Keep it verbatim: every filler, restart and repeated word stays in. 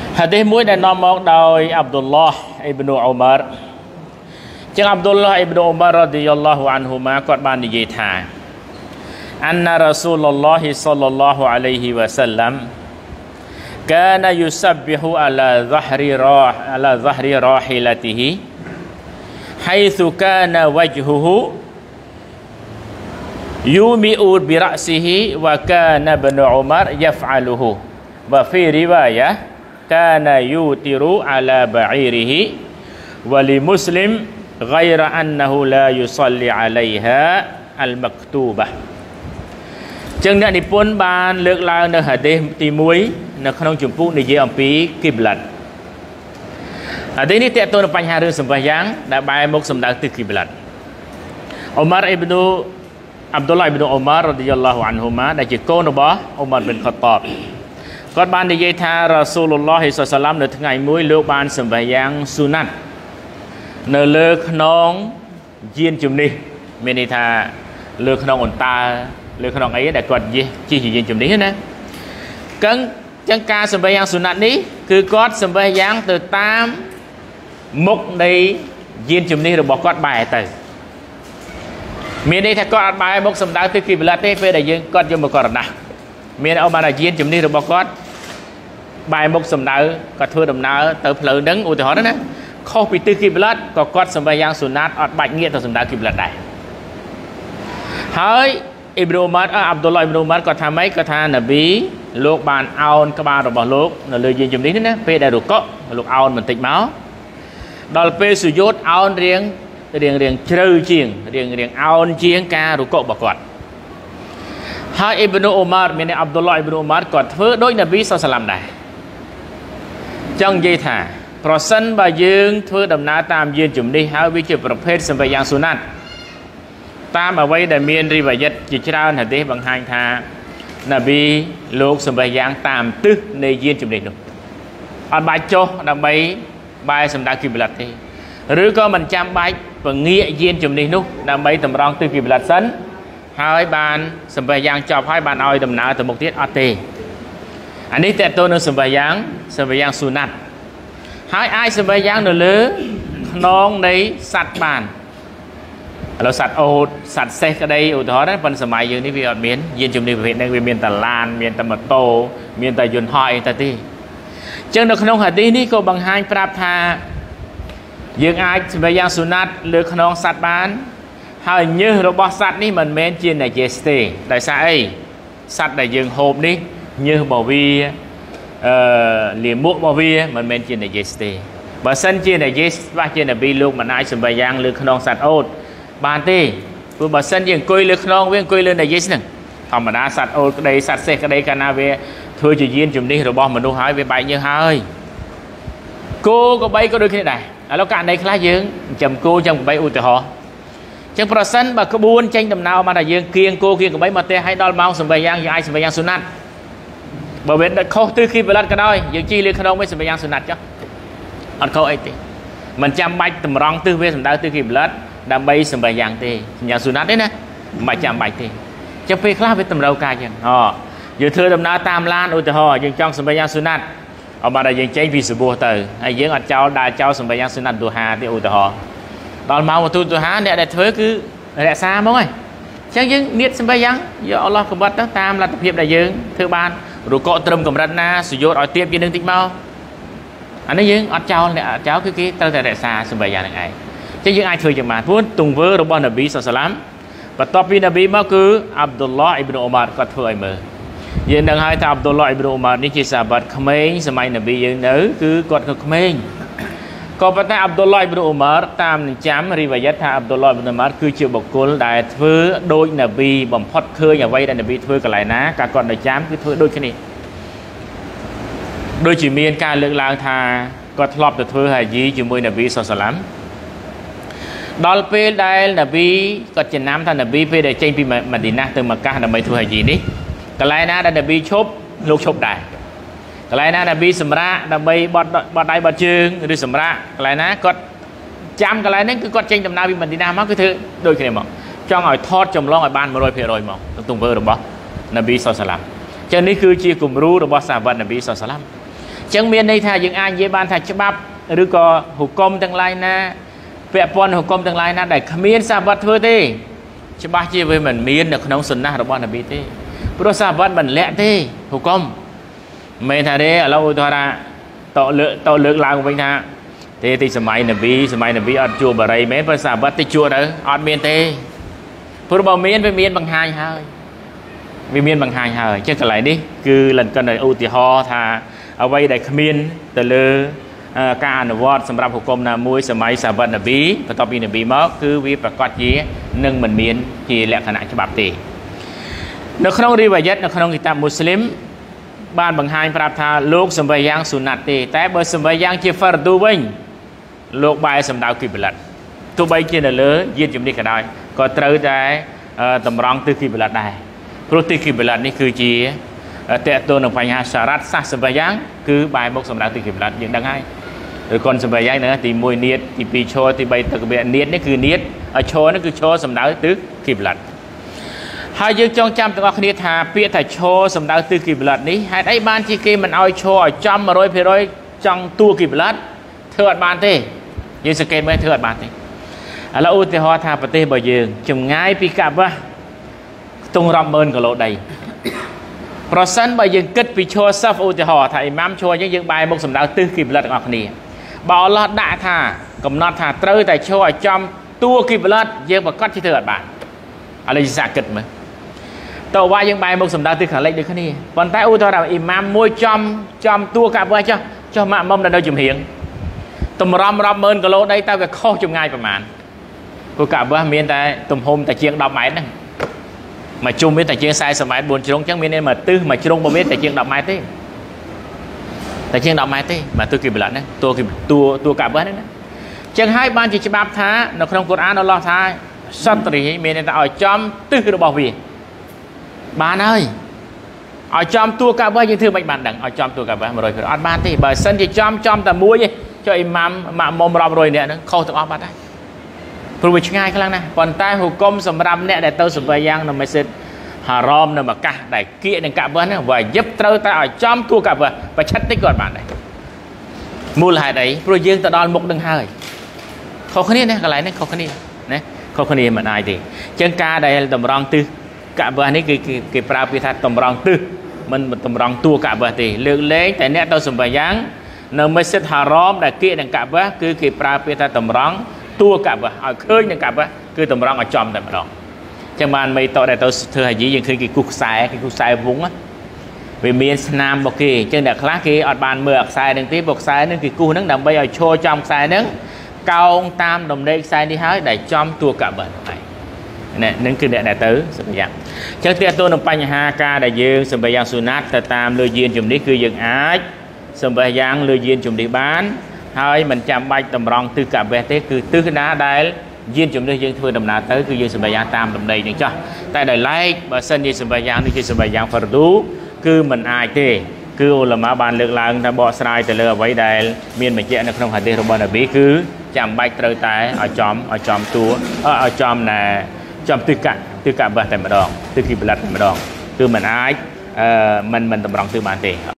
hadisមួយដែលនាំមកដោយអាប់ឌុលឡោះអ៊ីប្នូអ៊ុមារជាងអាប់ឌុលឡោះអ៊ីប្នូអ៊ុមាររ៉ាឌីយ៉ាឡោះអានហ៊ូម៉ាគាត់បាននិយាយថាអានណារ៉ាស៊ូលឡោះសល្លឡោះអាឡៃហ៊ីវ៉ាសាឡាំកានយុសប៊ីហ៊ូអាឡាហ្សាហ្រីរ៉ាអាឡាហ្សាហ្រីរ៉ាហ៊ីឡាទីហ៊ីحيث كان وجهه يومئ برأسه وكان ابن عمر يفعله وفي رواية كان يوتر على بعيره ولمسلم غير أنه لا يصلي عليها المكتوبة ចឹងអ្នកនិពន្ធបានលើកឡើងនៅហាឌីសទីមួយនៅក្នុងជំពូកនិយាយអំពីគីប្លាត់ហាឌីសនេះតើតើបញ្ហារឿងសម្បាយ៉ាងដែលបែរមុខសម្ដៅទិសគីប្លាត់អ៊ុមារអ៊ីប្នូអាប់ឌុលឡោះអ៊ីប្នូអ៊ុមាររ៉ាឌីយ៉ាឡោះអានហ៊ូម៉ាដែលជាកូនរបស់អ៊ុមារប៊ិនខុតតាបគាត់បាននិយាយថារ៉ាស៊ូលឡោះហ៊ីសឡាមនៅថ្ងៃមួយលោកបានសម្បាយ៉ាងស៊ូណាត់នៅលើខ្នងយានជំនិះមានន័យថាលើខ្នងអន្តើលើខ្នងអីដែលគាត់យះជិះជាយានជំនិះណាចឹងចឹងការសម្បាយ៉ាងស៊ូណាត់នេះគឺគាត់សម្បាយ៉ាងទៅតាមមុខនៃយានជំនិះរបស់គាត់បែរទៅមានន័យថាគាត់អត់បែរមុខសម្ដៅទៅគីប្លាត់ទេពេលដែលយើងគាត់យកមកករណះមានអ៊ុមារយានជំនិះរបស់គាត់បែរមុខសម្ដៅគាត់ធ្វើដំណើរទៅផ្លូវហ្នឹងឧទាហរណ៍ណាខុសពីទិសគីប្លាត់ក៏គាត់សម្បាយ៉ាងស៊ូណាត់អត់បាច់ងាកទៅសម្ដៅគីប្លាត់ដែរហើយអ៊ីប្នូអ៊ុមារអាប់ឌុលឡោះអ៊ីប្នូអ៊ុមារគាត់ថាម៉េចគាត់ថាណាប៊ីលោកបានអោនក្បាលរបស់លោកនៅលើយានជំនិះនេះណាពេលដែលរុកក់លោកអោនបន្តិចមកដល់ពេលសុយោតអោនរៀងរៀងរៀងជ្រៅជាងរៀងរៀងអោនជាងការរុកក់របស់គាត់ហើយអ៊ីប្នូអ៊ុមារមានអាប់ឌុលឡោះអ៊ីប្នូអ៊ុមារគាត់ធ្វើដូចនប៊ីសល្លឡាំដែរចង់និយាយថាប្រសិនបើយើងធ្វើដំណើរតាមយានជំនិះហើយវាជាប្រភេទសម្បាយ៉ាងស៊ូណាត់តាមអ្វីដែលមានរីវ៉ាយិតជាច្រើនហាឌីសបង្ហាញថានប៊ីលោកសម្បាយ៉ាងតាមទិសនៃយានជំនិះនោះអត់បាច់ចុះដើម្បីបែរសម្ដៅគីប្លាត់ទេឬក៏មិនចាំបាច់ពងាកយានជំនិះនោះដើម្បីតម្រង់ទិសគីប្លាត់សិនហើយបានសម្បាយ៉ាងចប់ហើយបានឲ្យដំណើរទៅមុខទៀតអត់ទេអានេះតើតើនឹងសម្បាយ៉ាងសម្បាយ៉ាងស៊ូណាត់ហើយអាចសម្បាយ៉ាងនៅលើខ្នងនៃសត្វបានឥឡូវសត្វអូតសត្វសេះក្តីឧទាហរណ៍ណាប៉ុន្តែសម័យយើងនេះវាអត់មានយានជំនិះប្រភេទហ្នឹងវាមានតែឡានមានតែម៉ូតូមានតែយន្តហោះអីតែទេចឹងនៅក្នុងហាឌីសនេះក៏បង្ហាញប្រាប់ថាយើងអាចសម្បាយ៉ាងស៊ូណាត់លើខ្នងសត្វបានហើយញើសរបស់សត្វនេះមិនមែនជាណាយេសទេដោយសារអីសត្វដែលយើងហូបនេះញើសរបស់វាអឺលាមករបស់វាមិនមែនជាណាយេសទេបើសិនជាណាយេសច្បាស់ជានប៊ីលោកមិនអាចសម្បាយ៉ាងលើខ្នងសត្វអូតបានទេព្រោះបើសិនជាអង្គុយលើខ្នងវាអង្គុយលើណាយេសហ្នឹងធម្មតាសត្វអូតក្តីសត្វសេះក្តីកាលណាវាធ្វើជាយានជំនិះរបស់មនុស្សហើយវាបែកញើសហើយគោក៏បីក៏ដូចគ្នាដែរឥឡូវករណីខ្លះយើងចាំគោចាំក៏បីឧទាហរណ៍ចឹងប្រសិនបើក្បួនចេញដំណើរមកថាយើងគៀងគោគៀងក៏បីមកទេឲ្យដល់ម៉ោងសម្បាយ៉ាងយើងអាចសម្បាយ៉ាងស៊ូណាត់បើវាខុសទិសគីប្លាត់ក៏ដោយយើងជិះលើខ្នងវិញសម្បាយ៉ាងស៊ូណាត់ចុះអត់ខុសអីទេមិនចាំបាច់តម្រង់ទិសវាសម្ដៅទិសគីប្លាត់ដើម្បីសម្បាយ៉ាងទេសម្បាយ៉ាងស៊ូណាត់ទេណាមិនចាំបាច់ទេចឹងពេលខ្លះវាតម្រូវការចឹងអូយើងធ្វើដំណើរតាមឡានឧទាហរណ៍យើងចង់សម្បាយ៉ាងស៊ូណាត់អត់បានតែយើងចេញពីសបោះទៅហើយយើងអត់ចោលដើរចោលសម្បាយ៉ាងស៊ូណាត់ទូហាទេឧទាហរណ៍ដល់ម៉ោងទូទូហាអ្នកដែលធ្វើគឺរក្សាហ្មងហើយអញ្ចឹងយើងនៀតសម្បាយ៉ាងយកអល់ឡោះកំបត់ទៅតាមលទ្ធភាពដែលយើងធ្វើបានរុកកត្រឹមកម្រិតណាសុយោតឲ្យទៀបយើងនឹងតិចមកអានេះយើងអត់ចោលអ្នកអត់ចោលគឺគេត្រូវតែរក្សាសម្បាយ៉ាងនឹងឯងអញ្ចឹងយើងអាចធ្វើយ៉ាងបានព្រោះទង្វើរបស់នប៊ីសល្លឡាំបន្ទាប់ពីនប៊ីមកគឺអាប់ឌុលឡោះអ៊ីប្នូអ៊ុមារគាត់ធ្វើឲ្យមើលយើងនឹងឲ្យថាអាប់ឌុលឡោះអ៊ីប្នូអ៊ុមារនេះជាសាហាបាត់ក្មេងសម័យនប៊ីយើងនៅគឺគាត់ក៏ក្មេងក៏ប៉ុន្តែអាប់ឌុលឡោះអ៊ីប្នូអ៊ុមារតាមនឹងចាំរីវ៉ាយិតថាអាប់ឌុលឡោះអ៊ីប្នូអ៊ុមារគឺជាបុគ្គលដែលធ្វើដូចនប៊ីបំផុតឃើញអ្វីដែលនប៊ីធ្វើកន្លែងណាការគាត់នៅចាំគឺធ្វើដូចគ្នាដូចជាមានការលើកឡើងថាគាត់ធ្លាប់ទៅធ្វើហាជីជាមួយនប៊ីសល្លឡាំដល់ពេលដែលនប៊ីគាត់ចំណាំថានប៊ីពេលដែលចេញពីម៉ាឌីណាទៅម៉ាកាសដើម្បីធ្វើហាជីនេះកន្លែងណាដែលនប៊ីឈប់លោកឈប់ដែរកន្លែងណានប៊ីសម្រាកដើម្បីបត់បត់ដៃបត់ជើងឬសម្រាកកន្លែងណាគាត់ចាំកន្លែងហ្នឹងគឺគាត់ចេញដំណើរពីម៉ាឌីណាមកគឺធ្វើដូចគ្នាមកចង់ឲ្យថតចម្លងឲ្យបានone hundred percentមកទង្វើរបស់នប៊ីសល្លឡាំចឹងនេះគឺជាគំរូរបស់សាហាបាត់នប៊ីសល្លឡាំ chẳng miền đây thà những ai dễ ban thà chấp bắp rồi có hủ công tương lai na vẽ pon hủ công tương lai na để miền sa vật thôi đi chấp bắp chia với mình miền được nông xuân na rồi bọn là bị thế pro sa vật mình lẹ thế hủ công mình thà đấy ở lâu thôi ra tạo lượng tạo lượng làm của mình thà thế thì sớm mai là vì sớm mai là vì ở chùa bà rây mấy sa vật thì chùa đó ở miền thế pro bảo miền với miền bằng hai hơi vì miền bằng hai hơi chứ còn lại đi cứ lần cần này ưu tiên ho thà ở đây đại miền từ lư ca anh vótสำหรับhukum là môiสมัยสาบันนบีประกอบปีนบีมั้งคือวิประกอบยี่หนึ่งมันmiềnที่แหลกขนาดฉบับตีในขนมรีวายัดในขนมกิตามุสลิมบ้านบางไฮปราบธาโลกสมัยยังสุนัตตีแต่เบอร์สมัยยังเชื่อฟาร์ดูวิ่งโลกใบสำดาวกิบลัดตัวใบเชื่อเลือยืนจุดนี้ก็ได้ก็เติร์ดได้ตำรองตื้อกิบลัดได้เพราะตื้อกิบลัดนี่คือจีแต่ตัวหนึ่งปัญหาสารัตสักสมัยยังคือบายบกสำดาวตื้อกิบลัดยังดังไงหรือคนสมัยยังเนื้อตีมวยเนียดตีปีโชตีใบตะกเบียเนียดนี่คือเนียดโชนั่นคือโชสำดาวตื้อกิบลัดหายยังจงจำตัวคณิตาเปียแต่โชสำดาวตื้อกิบลัดนี้หายได้บ้านที่กีมันเอาโชจำมาร้อยเพร้อยจังตัวกิบลัดเถื่อนบ้านเต้ยังสเกตไม่เถื่อนบ้านเต้แล้วอุติหอธาปฏิบัติยังจงง่ายปีกับว่าตรงรำเมินกับโลใดเพราะฉะนั้นบยังคิดปีโชซัฟอุติหอธาอิมามโชยังยังใบบกสำดาวตื้อกิบลัดออกนี่บ่าวลอดด่าธากำนัดธาเตยแต่โชจำตัวกิบลัดยังประกอบที่เถื่อนบ้านอะไรจะสักกิดมั้ยตัวว่ายังใบบกสำดาวตื้อขาเล็กด้วยขนี่ปนใต้อุติหออิมามมวยจำจำตัวกับว่าเจ้าเจ้ามาม่อมดันเอาจุ่มเหียงตุ่มรำรำเมินกับโลได้เต้ากับข้อจุ่มง่ายประมาณกูกะว่ามีแต่ตุ่มโฮมแต่เชียงดอกไม้นั่นmà chung với tại chiên sai sớm mai buồn chung chẳng biết nên mà tư mà chung bao biết tại chiên đọc mai thế tại chiên đọc mai thế mà tôi kịp lận đấy tôi kịp tua tua cả bữa đấy chẳng hai ban chỉ chỉ bám thá nó không còn ăn nó lo thai sắp tới mình nên ta ở trong tư được bảo vệ bạn ơi ở trong tua cả bữa như thư bệnh bạn đẳng ở trong tua cả bữa mà rồi phải ăn ban thì bởi sân thì trong trong tầm muối cho imam mà mồm rong rồi nè nó khâu từ ăn ban đâyผู้วิจง่ายครั้งนะปนใต้หุกกลมสำหรับเนี่ยได้เติมสุบยังนำมาเสร็จหารอมนำมากะได้เกี่ยหนึ่งกะเบอร์นะว่ายับเติมแต่จอมตัวกะเบอร์ไปชัดได้ก่อนบ้านได้มูลหายได้ผู้ยืนตะดอนมุกดึงห้าเลยเขาคนนี้เนี่ยอะไรเนี่ยเขาคนนี้นะเขาคนนี้มันอายดีเชิงกาได้ตำรองตื้อกะเบอร์นี่คือคือปราบิทัศน์ตำรองตื้อมันตำรองตัวกะเบอร์ตีเลือกเล้งแต่เนี่ยเติมสุบยังนำมาเสร็จหารอมได้เกี่ยหนึ่งกะเบอร์คือคือปราบิทัศน์ตำรองตัวกับว่าเอาเคยอย่างกับว่าคือตำรองเอาจอมแต่มาลองจังมันไม่ต่อได้ตัวเธอหายยังคือกี่กุกสายกี่กุกสายวุ้งอ่ะเวียนสนามบอกกี่จังเด็กคลากี่อดบานเมือกสายหนึ่งที่บอกสายนึงกี่กูนั่งดำไปเอาโชว์จอมสายนึงเกาตามดมเด็กสายที่หายได้จอมตัวกับแบบไหนเนี่ยนั่นคือเนี่ยได้ตื้อสัญญาจังเตี้ยตัวหนึ่งปัญหากาได้ยืนสัญญาสุนัตแต่ตามเลยยืนจุ่มนี้คือยังอาจสัญญาเลยยืนจุ่มดีบ้านให้มันจำใบตำรองตื้อกับแบบนี้คือตื้อน้าได้ยืนจุ่มด้วยยืนเพื่อดำนาตื้อคือยืนสัญญาตามดำเนยอย่างเจ้าแต่ได้ไล่บางเส้นยืนสัญญานี่คือสัญญาฟารูคือมันอายเท่คืออุลามะบานเลือกลางถ้าบ่อสไลด์แต่เลือกไว้ได้เมียนมันเจาะในขนมหัดเดรบอนบีคือจำใบเตยตายเอาจอมเอาจอมตัวเอาจอมน่ะจอมตื้อกัดตื้อกับแบบแต่มาดองตื้อกีบลัดแต่มาดองคือมันอายมันมันตำรองตื้อบานเท่